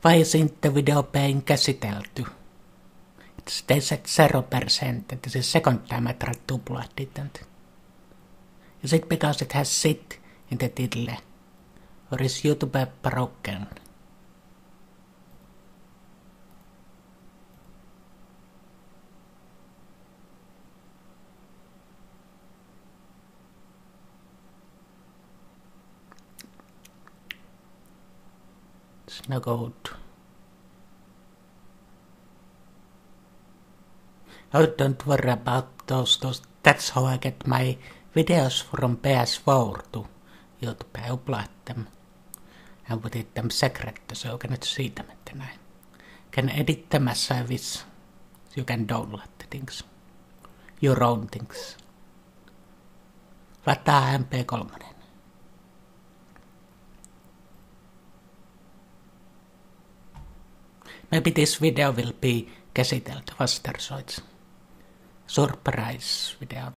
Why isn't the video being käsitelty? It stays at 0%. This is second time I tried to upload it. Is it because it has shit in the title? Or is YouTube broken? It's no good. Oh, don't worry about those. That's how I get my videos from PS4 to YouTube. I upload them and put them secret so you cannot see them. Then I can edit them as I wish. You can download the things. Your own things. Lataa MP3. Maybe this video will be käsitelty faster, so it's surprise video.